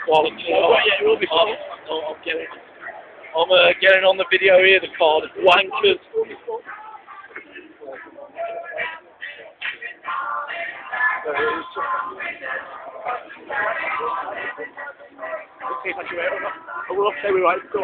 quality. Yeah, it will be fun. I'm getting on the video here, the Cardiff wankers. I will say we're right.